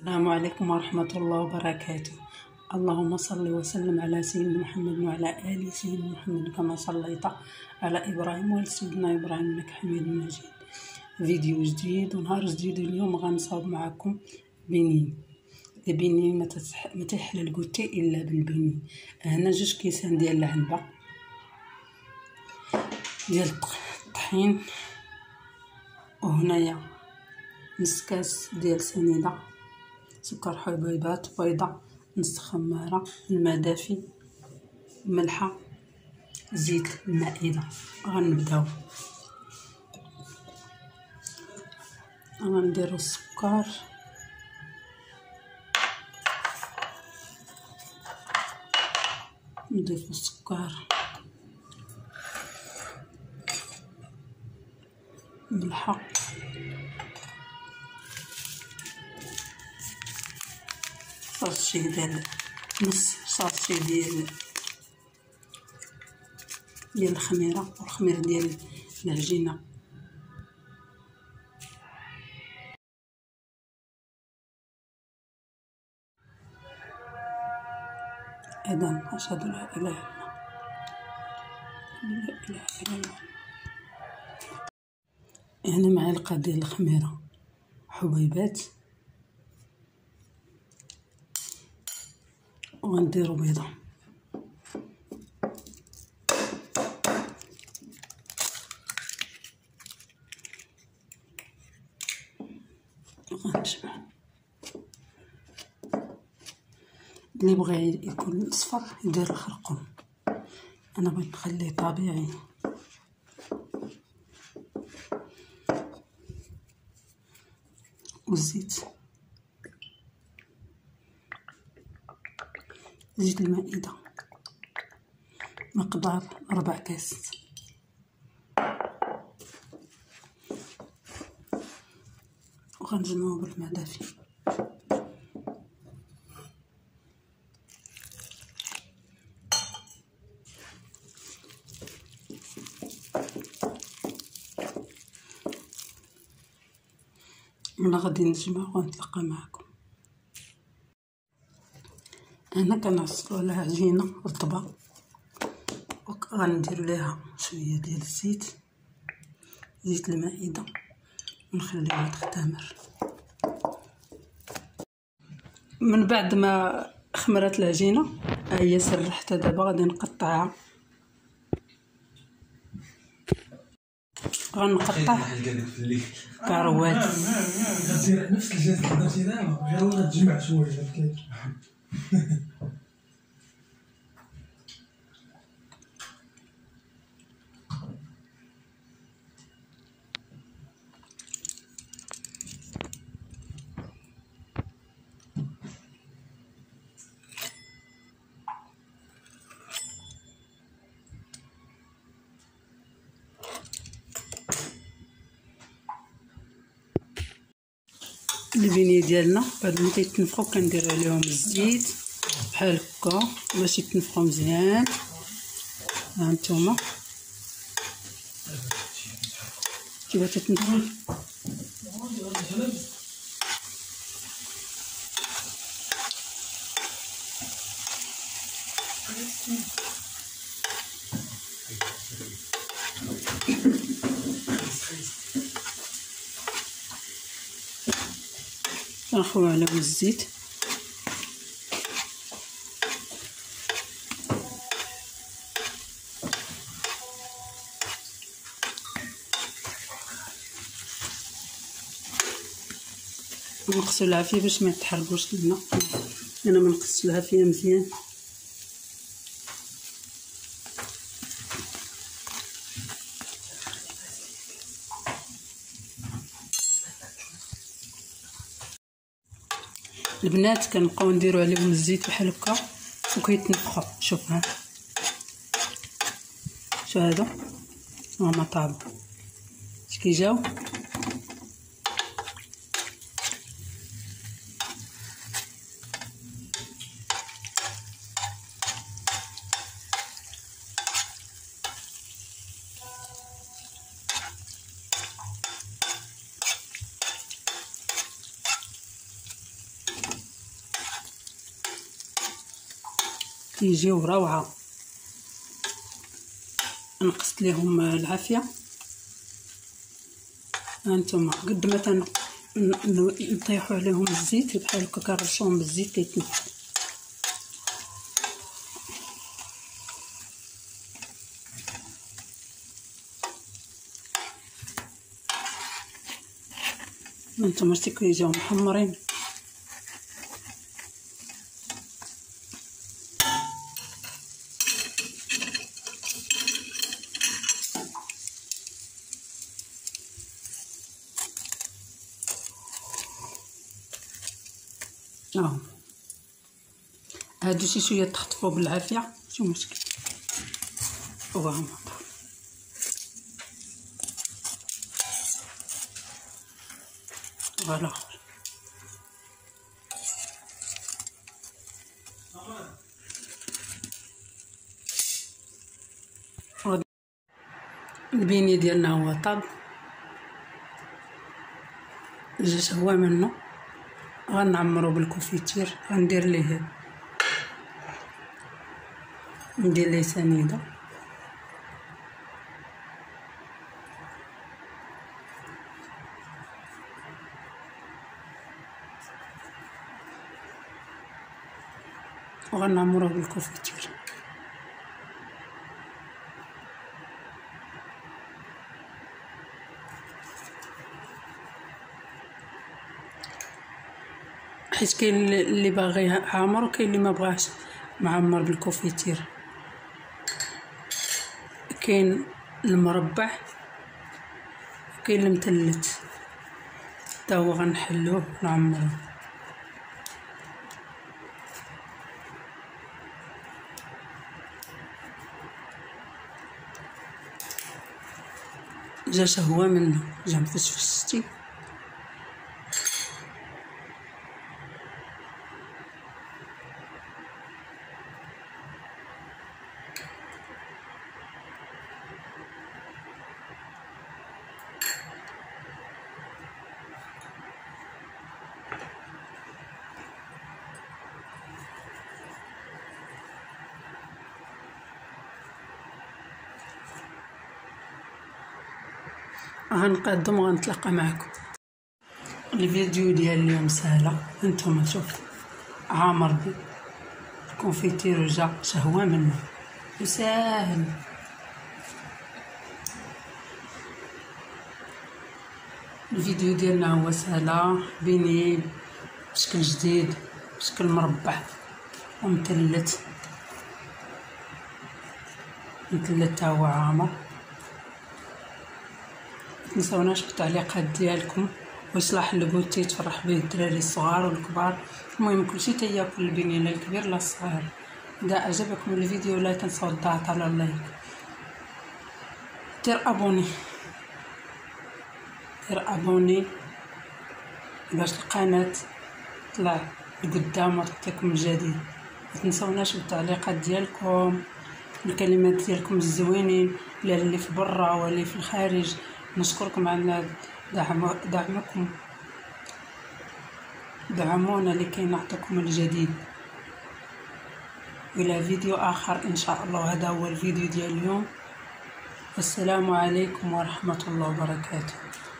السلام عليكم ورحمة الله وبركاته. اللهم صل وسلم على سيدنا محمد وعلى آل سيدنا محمد كما صليت على إبراهيم وعلى سيدنا إبراهيم إنك حميد مجيد. فيديو جديد ونهار جديد. اليوم غنصاوب معكم بنين. البنين ما تحلى الكوتي إلا بالبنين. هنا 2 كيسان ديال العنبة ديال الطحين، وهنايا نص كاس ديال سنيدة، سكر حبيبات، بيضة، نص خمارة، الماء دافي، ملحة، زيت المائدة. غنبداو غنديرو السكر، نضيفو السكر، ملحة، صاشي ديال نص صاشي ديال الخميرة، والخميرة ديال العجينة. إذن أشهد لا إله إلا الله. هنا معلقة ديال الخميرة حبيبات، وغنديرو بيضة، وغنجمع. اللي بغى يكون صفر يدير الخرقوم، انا بغيت نخليه طبيعي. والزيت، زيت المائدة مقدار 4 كاس، وغنجمعو بالماء دافي. ملي غادي نجمع ونتلاقى معكم. هنا كنعصرو على عجينه رطبه، وغندير ليها شويه ديال الزيت، زيت المائده، ونخليها تختمر. من بعد ما خمرت العجينه ها هي سرحتها، دابا غادي نقطعها. غنقطع كروات. غدير نفس الجهاز اللي درتي دابا، غير غتجمع شويه فهمتي. البنيه ديالنا بعد ما تيتنفخوا كندير عليهم الزيت بحال هكا باش يتنفخوا مزيان. ها نتوما كيف تتنفخوا. كنخويو عليهم الزيت، ونقصوا العافيه باش ما يتحرقوش لنا. انا ما نقصش العافيه مزيان. البنات كنبقاو نديرو عليهم الزيت بحال هكا وكيتنفخوا. شوف ها، شو هادو هما طابو اش كيجاو. كيجيو روعه. نقصت ليهم العافيه. هانتوما قد ما نطيحوا عليهم الزيت بحال هكا كنرشوهم بالزيت كيتنفس. هانتوما شتي كيجيو محمرين. هادو شي شويه تخطفوا بالعافيه شو مشكل. وهما فوالا. البيني ديالنا هو طاب، جا شهوه منه. غنعمرو بالكونفيتير. غندير ليه سنيده. وغنعمروه بالكونفيتير. حيت كاين اللي باغي عامر وكاين اللي ما بغاش معمر بالكونفيتير. كاين المربع وكاين المثلث، حتى هو غنحلوه ونعمروه. جا شهوه منه، جا مفشفشتي. غنقدم وغنتلاقى معكم. الفيديو ديال اليوم سهله. هانتوما شوف عامر بالكونفيتير وجا شهوه منه وساهل. الفيديو ديالنا هو سهله بيني بشكل جديد، بشكل مربع ومثلث. مثلث هو عامر. متنساوناش بالتعليقات ديالكم ويصلح البوتي تفرح به الدراري الصغار والكبار. المهم كلشي تياكل البنيه، لا الكبير لا الصغير. اذا عجبكم الفيديو لا تنسوا الضغط على اللايك. دير ابوني باش القناه تطلع لقدام وتعطيكم الجديد. متنساوناش بالتعليقات ديالكم الكلمات ديالكم الزوينين، لا اللي في برا ولا في الخارج. نشكركم على دعمكم. دعمونا لكي نعطيكم الجديد. إلى فيديو آخر إن شاء الله. هذا هو الفيديو ديال اليوم. السلام عليكم ورحمة الله وبركاته.